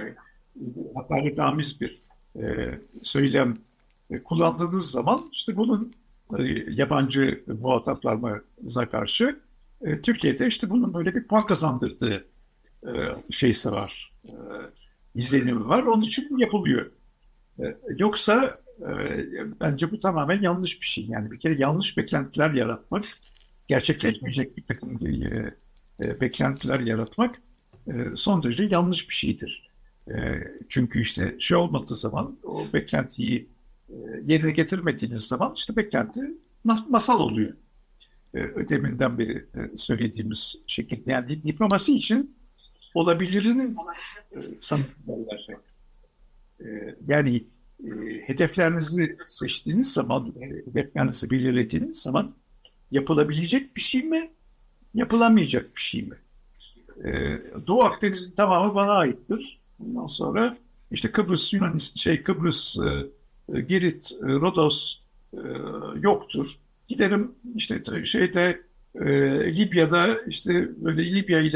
hakaretamiz bir söylem kullandığınız zaman işte bunun yabancı muhataplarımıza karşı Türkiye'de işte bunun böyle bir puan kazandırdığı şeysi var, izlenimi var. Onun için yapılıyor. Yoksa bence bu tamamen yanlış bir şey. Yani bir kere yanlış beklentiler yaratmak, gerçekleşmeyecek bir takım beklentiler yaratmak son derece yanlış bir şeydir. Çünkü işte şey olmadığı zaman o beklentiyi yerine getirmediğiniz zaman işte beklenti masal oluyor. Deminden beri söylediğimiz şekilde. Yani diplomasi için olabilirinin sanatlarlar. Yani hedeflerinizi seçtiğiniz zaman, hedeflerinizi belirlediğiniz zaman yapılabilecek bir şey mi, yapılamayacak bir şey mi? Doğu Akdeniz'in tamamı bana aittir. Ondan sonra işte Kıbrıs, Kıbrıs, Girit, Rodos yoktur. Giderim işte Libya'da işte böyle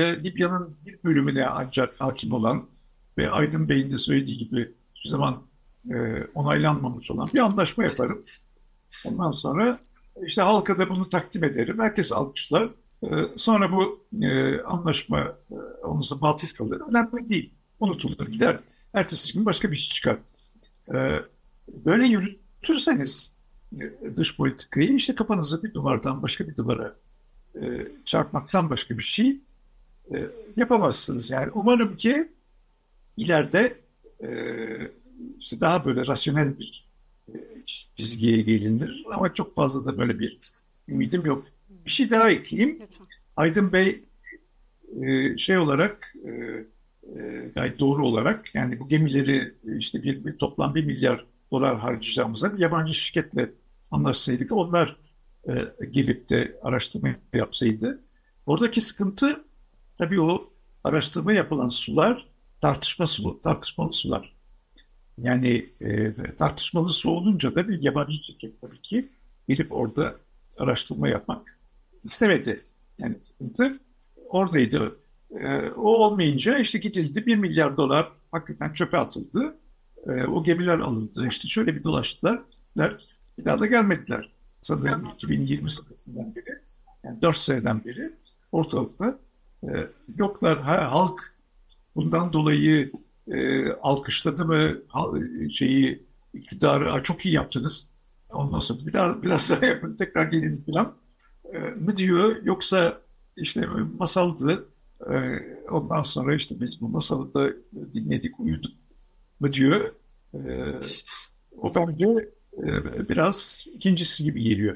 Libya'nın bir bölümüne ancak hakim olan ve Aydın Bey'in de söylediği gibi hiçbir zaman onaylanmamış olan bir anlaşma yaparım. Ondan sonra işte halka da bunu takdim ederim. Herkes alkışlar. Sonra bu anlaşma onunsa batıl kalır. Önemli değil. Unutulur gider. Ertesi gün başka bir şey çıkar. Böyle yürütürseniz dış politikayı işte kafanızı bir duvardan başka bir duvara çarpmaktan başka bir şey yapamazsınız. Yani umarım ki ileride işte daha böyle rasyonel bir çizgiye gelinir. Ama çok fazla da böyle bir ümidim yok. Bir şey daha ekleyeyim. Lütfen. Aydın Bey şey olarak gayet doğru olarak yani bu gemileri işte toplam 1 milyar dolar harcayacağımıza bir yabancı şirketle anlaşsaydık onlar gelip de araştırma yapsaydı. Oradaki sıkıntı tabii o araştırma yapılan sular tartışmalı sular. Yani tartışmalı su olunca da bir yabancı şirket tabii ki gelip orada araştırma yapmak istemedi. Yani sıkıntı oradaydı. O olmayınca işte gidildi 1 milyar dolar hakikaten çöpe atıldı. O gemiler alındı. İşte şöyle bir dolaştılar. Bir daha da gelmediler. Sanırım 2020 senesinden beri, yani 4 seneden beri ortalıkta yoklar. Halk bundan dolayı alkışladı mı iktidarı çok iyi yaptınız. Ondan sonra biraz daha yapın tekrar gelin falan mı diyor yoksa işte masaldı ondan sonra işte biz bu masalı da dinledik uyuduk mu diyor. O bence biraz ikincisi gibi geliyor.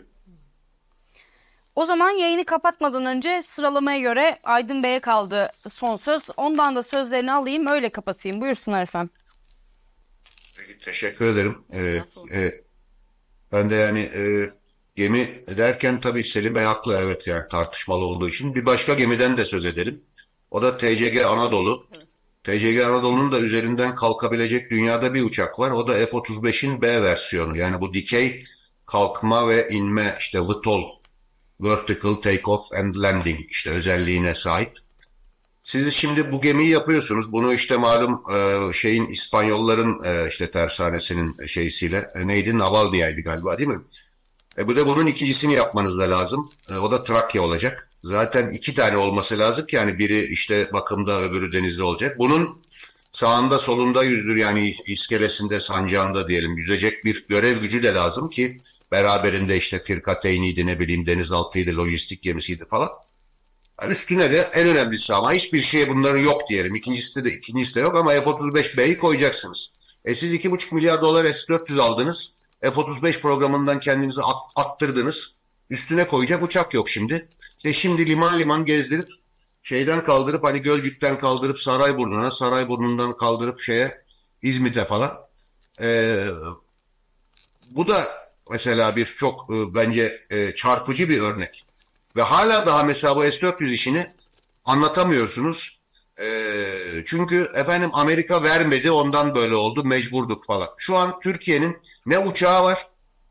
O zaman yayını kapatmadan önce sıralamaya göre Aydın Bey'e kaldı son söz. Ondan da sözlerini alayım, öyle kapatayım. Buyursunlar efendim. Teşekkür ederim. Ben de yani gemi derken tabii Selim Bey haklı, evet, yani tartışmalı olduğu için. Bir başka gemiden de söz edelim. O da TCG Anadolu. Evet. TCG Anadolu'nun da üzerinden kalkabilecek dünyada bir uçak var. O da F-35'in B versiyonu. Yani bu dikey kalkma ve inme, işte VTOL, Vertical Takeoff and Landing işte özelliğine sahip. Siz şimdi bu gemiyi yapıyorsunuz. Bunu işte malum İspanyolların işte tersanesinin şeysiyle neydi? Navalnya'ydı galiba, değil mi? Bu da bunun ikincisini yapmanız da lazım. O da Trakya olacak. Zaten 2 tane olması lazım ki yani biri işte bakımda öbürü denizde olacak. Bunun sağında solunda yüzdür yani iskelesinde sancağında diyelim yüzecek bir görev gücü de lazım ki beraberinde işte firkateyniydi, ne bileyim denizaltıydı, lojistik gemisiydi falan. Üstüne de en önemlisi ama hiçbir şeye bunların yok diyelim. İkincisi de yok ama F-35B'yi koyacaksınız. Siz 2,5 milyar dolar S-400 aldınız. F-35 programından kendinizi attırdınız. Üstüne koyacak uçak yok şimdi. Şimdi liman liman gezdirip şeyden kaldırıp hani Gölcük'ten kaldırıp Sarayburnu'na, Sarayburnu'ndan kaldırıp İzmit'e falan. Bu da mesela bir çok bence çarpıcı bir örnek. Ve hala daha mesela bu S-400 işini anlatamıyorsunuz. Çünkü efendim Amerika vermedi, ondan böyle oldu, mecburduk falan. Şu an Türkiye'nin ne uçağı var?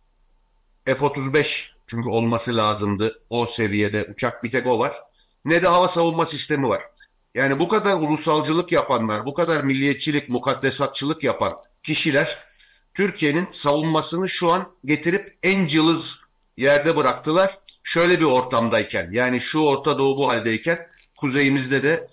F-35 çünkü olması lazımdı. O seviyede uçak bir tek o var. Ne de hava savunma sistemi var. Yani bu kadar ulusalcılık yapanlar, bu kadar milliyetçilik, mukaddesatçılık yapan kişiler Türkiye'nin savunmasını şu an getirip en cılız yerde bıraktılar. Şöyle bir ortamdayken, yani şu Orta Doğu bu haldeyken kuzeyimizde de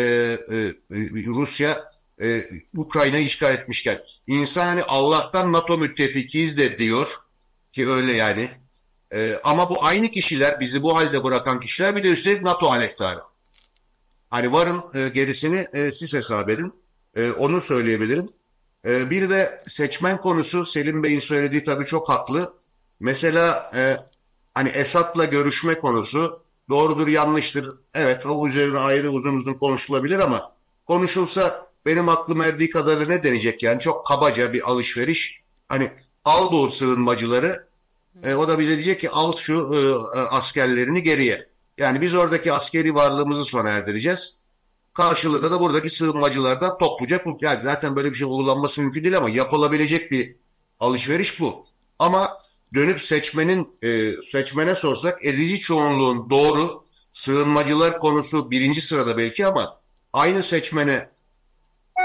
Rusya Ukrayna'yı işgal etmişken insan hani Allah'tan NATO müttefikiyiz de diyor ki öyle yani. Ama bu aynı kişiler, bizi bu halde bırakan kişiler bir de üstelik NATO aleyhtarı. Hani varın gerisini siz hesap edin. Onu söyleyebilirim. Bir de seçmen konusu, Selim Bey'in söylediği tabii çok haklı. Mesela hani Esad'la görüşme konusu doğrudur yanlıştır. Evet, o üzerine ayrı uzun uzun konuşulabilir ama konuşulsa benim aklım erdiği kadarıyla ne denecek yani, çok kabaca bir alışveriş. Hani al bu sığınmacıları, o da bize diyecek ki al şu askerlerini geriye. Yani biz oradaki askeri varlığımızı sona erdireceğiz. Karşılığında da buradaki sığınmacılardan toplayacak. Yani zaten böyle bir şey uygulanması mümkün değil ama yapılabilecek bir alışveriş bu. Ama dönüp seçmene sorsak ezici çoğunluğun doğru, sığınmacılar konusu birinci sırada belki ama aynı seçmene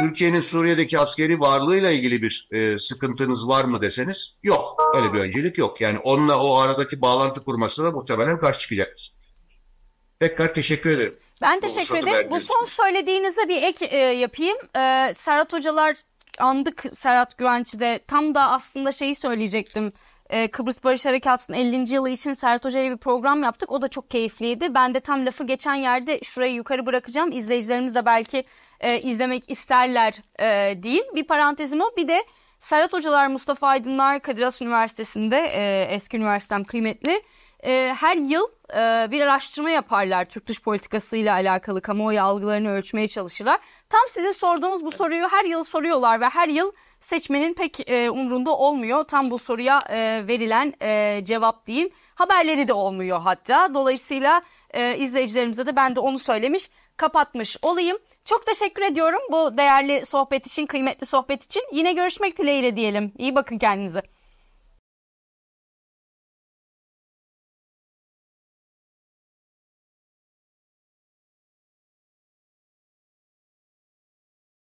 Türkiye'nin Suriye'deki askeri varlığıyla ilgili bir sıkıntınız var mı deseniz yok. Öyle bir öncelik yok. Yani onunla o aradaki bağlantı kurmasına da muhtemelen karşı çıkacaktır. Tekrar teşekkür ederim. Ben teşekkür ederim. Bu son söylediğinize bir ek yapayım. Serhat Hocalar andık, Serhat Güvenç'i de. Tam da aslında şeyi söyleyecektim. Kıbrıs Barış Harekatı'nın 50. yılı için Serhat Hoca ile bir program yaptık. O da çok keyifliydi. Ben de tam lafı geçen yerde şurayı yukarı bırakacağım. İzleyicilerimiz de belki izlemek isterler diyeyim. Bir parantezim o. Bir de Serhat Hocalar, Mustafa Aydınlar, Kadir Has Üniversitesi'nde, eski üniversitem kıymetli. Her yıl bir araştırma yaparlar. Türk dış politikasıyla alakalı kamuoyu algılarını ölçmeye çalışırlar. Tam sizin sorduğunuz bu soruyu her yıl soruyorlar ve her yıl seçmenin pek umrunda olmuyor. Tam bu soruya verilen cevap diyeyim. Haberleri de olmuyor hatta. Dolayısıyla izleyicilerimize de ben de onu söylemiş, kapatmış olayım. Çok teşekkür ediyorum bu değerli sohbet için, kıymetli sohbet için. Yine görüşmek dileğiyle diyelim. İyi bakın kendinize.